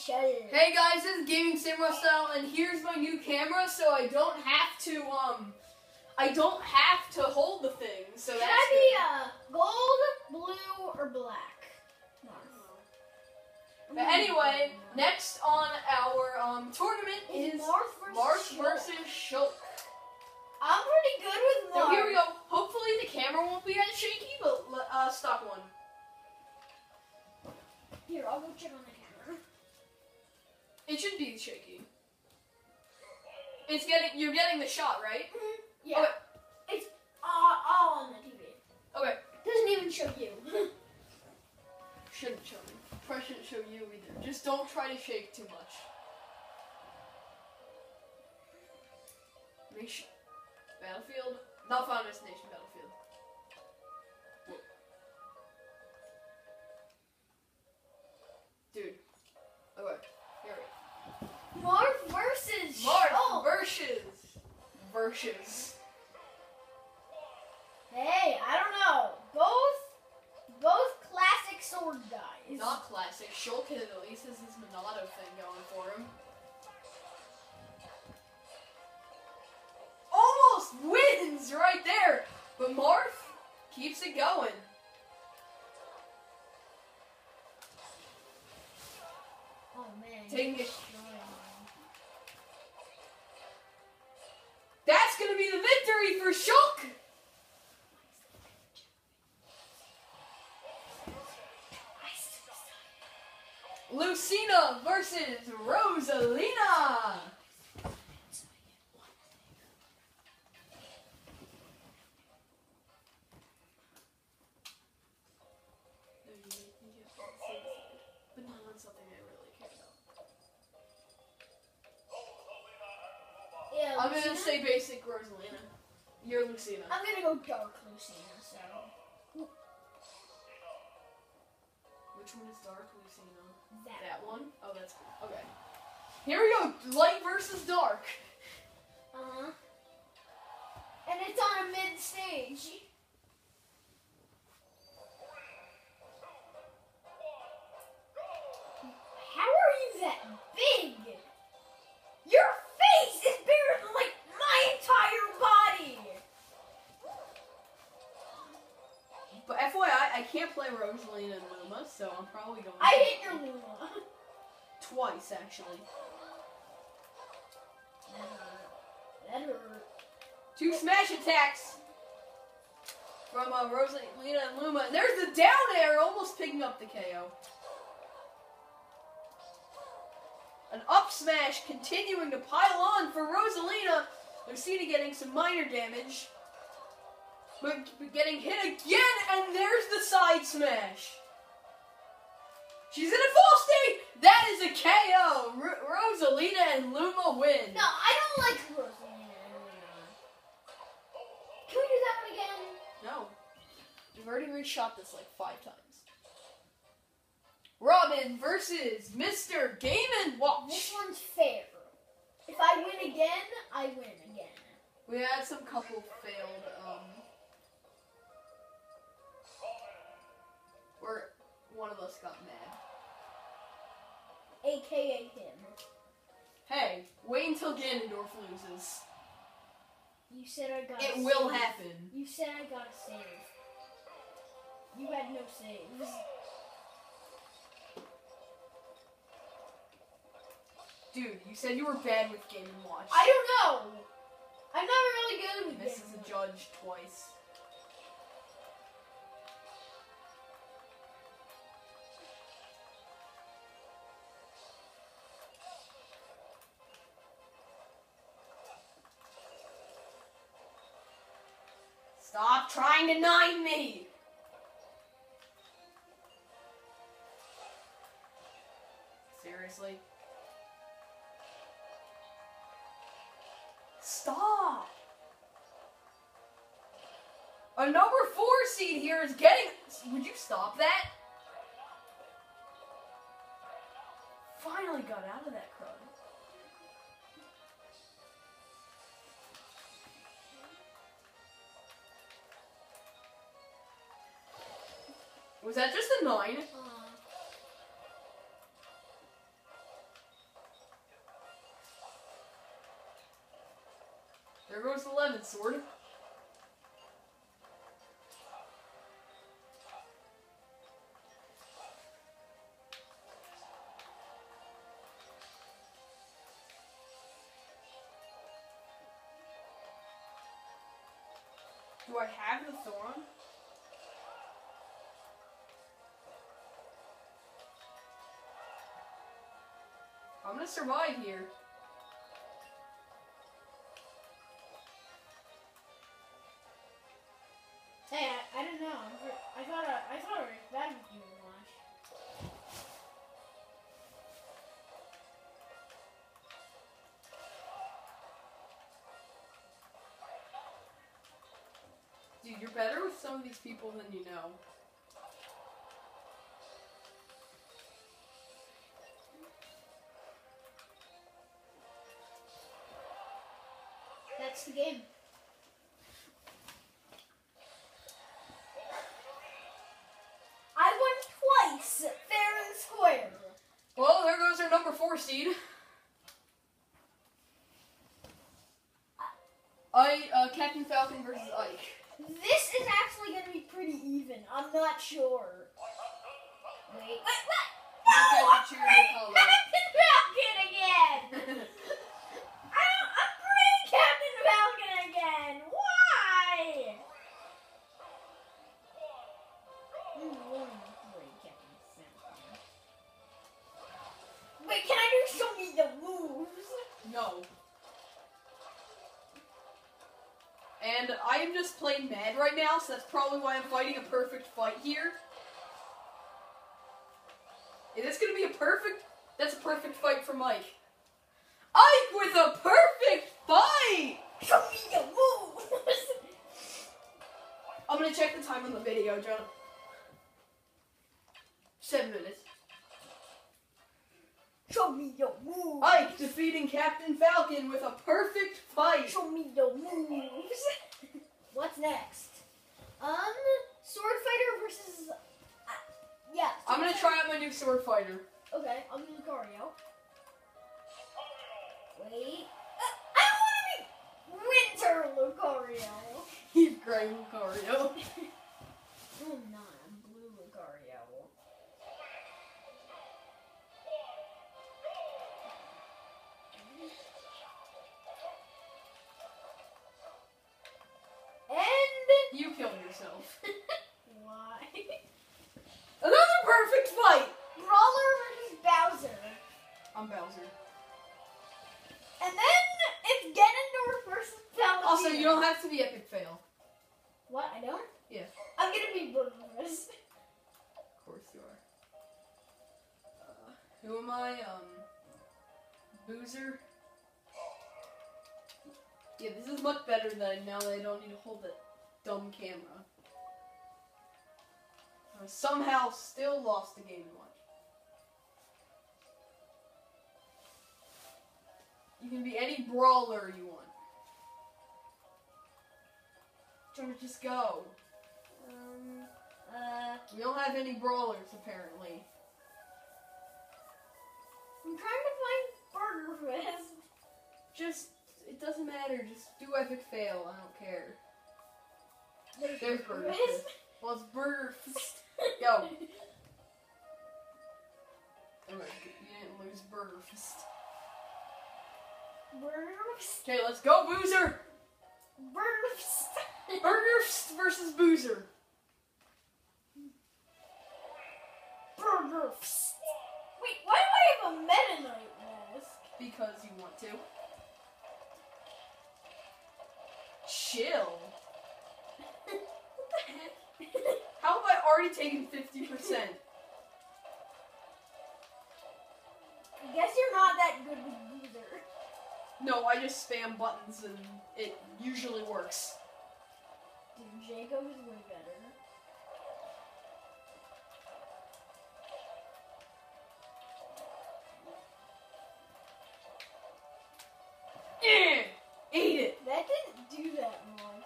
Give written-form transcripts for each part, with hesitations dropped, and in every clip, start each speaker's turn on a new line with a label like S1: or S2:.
S1: Hey guys, this is Gaming Samurai Style, and here's my new camera, so I don't have to hold the thing. So
S2: Should
S1: that's
S2: I be gold, blue, or black?
S1: But anyway, next on our tournament is Marth versus Shulk.
S2: I'm pretty good with Marth.
S1: So here we go. Hopefully the camera won't be as shaky, but stock one.
S2: Here, I'll go check on the camera.
S1: It should be shaky. You're getting the shot, right?
S2: Mm-hmm. Yeah.
S1: Okay.
S2: It's all on the TV.
S1: Okay.
S2: Doesn't even show you.
S1: Shouldn't show me. Probably shouldn't show you either. Just don't try to shake too much. Battlefield? Not Final Destination Battlefield. Dude. Okay. Here we go.
S2: Marth versus
S1: Marth
S2: Shulk.
S1: versus.
S2: Hey, I don't know. Both classic sword guys.
S1: Not classic. Shulk at least has this Monado thing going for him. Almost wins right there, but Marth keeps it going.
S2: Oh man.
S1: Taking it. That's gonna be the victory for Shulk. Lucina versus Rosalina. But not on something I really care about.
S2: Yeah,
S1: I'm
S2: Lucina?
S1: gonna say basic Rosalina. You're Lucina.
S2: I'm gonna go dark Lucina, so.
S1: Which one is dark Lucina?
S2: That
S1: one? Oh, that's cool. Okay. Here we go. Light versus dark.
S2: Uh-huh. And it's on a mid-stage. How are you that big? Your face is bigger than, like, my entire body.
S1: But FYI, I can't play Rosalina and Luma, so I'm probably going
S2: I hit your Luma.
S1: twice, actually.
S2: That hurt.
S1: 2 smash attacks from Rosalina and Luma. And there's the down air, almost picking up the KO. An up smash continuing to pile on for Rosalina. Lucina getting some minor damage. But getting hit again, and there's the side smash. She's in a full state. That is a KO. Rosalina and Luma win.
S2: No, I don't like Rosalina and Luma. Can we do that one again?
S1: No. We've already reshot this like 5 times. Robin versus Mr. Game & Watch.
S2: This one's fair. If I win again, I win again.
S1: We had some couple failed, where one of us got mad.
S2: AKA him.
S1: Hey, wait until Ganondorf loses.
S2: You said I got
S1: It will happen.
S2: You said I got a save. You had no saves.
S1: Dude, you said you were bad with Game & Watch.
S2: I don't know. I'm not really good with
S1: This
S2: Game
S1: is
S2: & Watch.
S1: a judge twice. Stop trying to 9 me! Seriously? Stop! A number 4 seed here is getting... Would you stop that? Finally got out of that crud. Was that just a 9? There goes the lemon sword. Do I have the Thoron? I'm gonna survive here.
S2: Hey, I don't know. I thought it was bad with you to watch.
S1: Dude, you're better with some of these people than you know.
S2: That's the game. I won twice, fair and square.
S1: Well, there goes our number 4 seed. Captain Falcon versus Ike.
S2: This is actually going to be pretty even. I'm not sure. Wait. No!
S1: You guys
S2: I'm
S1: should cheer your color.
S2: Captain Falcon again! I'm great Captain Falcon again! Why? Great Captain Falcon. Wait, can I do show me the moves?
S1: No. And I am just plain mad right now, so that's probably why I'm fighting a perfect fight here. Is this gonna be a perfect? That's a perfect fight for Mike. Ike with a perfect fight!
S2: Show me the moves!
S1: I'm gonna check the time on the video, John. 7 minutes.
S2: Show me your moves!
S1: Ike defeating Captain Falcon with a perfect fight.
S2: Show me your moves! What's next? Sword Fighter versus... yeah.
S1: I'm gonna try out my new sword fighter.
S2: Okay, I'll do Lucario. Wait. I want to be Winter Lucario!
S1: He's gray Lucario.
S2: No, I'm not. I'm Blue Lucario. And...
S1: You killed yourself.
S2: Why?
S1: Another perfect fight!
S2: Brawler versus Bowser.
S1: I'm Bowser.
S2: And then it's Ganondorf versus Palutena.
S1: Also, you don't have to be epic fail.
S2: What? I don't?
S1: Yeah.
S2: I'm gonna be Burgers.
S1: Of course you are. Who am I? Boozer? Yeah, this is much better than now that I don't need to hold that dumb camera. I somehow still lost the game and watch. You can be any brawler you want. Trying to just go. We don't have any brawlers apparently.
S2: I'm trying to find Burger Fist.
S1: Just, it doesn't matter. Just do epic fail. I don't care. There's Burger Fist. Well, it's Burger Fist. Go. Alright, you didn't lose Burger Fist.
S2: Burger Fist.
S1: Okay, let's go, Boozer!
S2: Burger Fist.
S1: Burger Fist versus Boozer.
S2: Burger Fist. Wait, why do I have a Meta Knight mask?
S1: Because you want to. Chill.
S2: What the heck?
S1: How have I already taken 50%?
S2: I guess you're not that good with Boozer.
S1: No, I just spam buttons and it usually works.
S2: Dude, Jacob is way better.
S1: Eat it!
S2: That didn't do that much.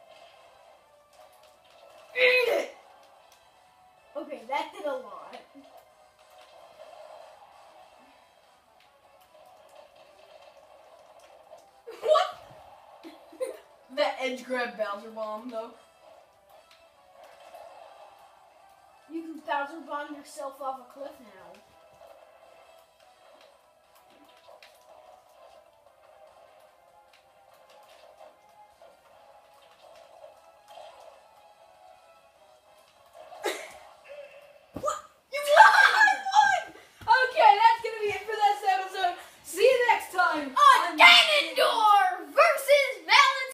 S1: Eat it!
S2: Okay, that did a lot.
S1: What? Edge grab Bowser Bomb, though.
S2: You can Bowser Bomb yourself off a cliff now.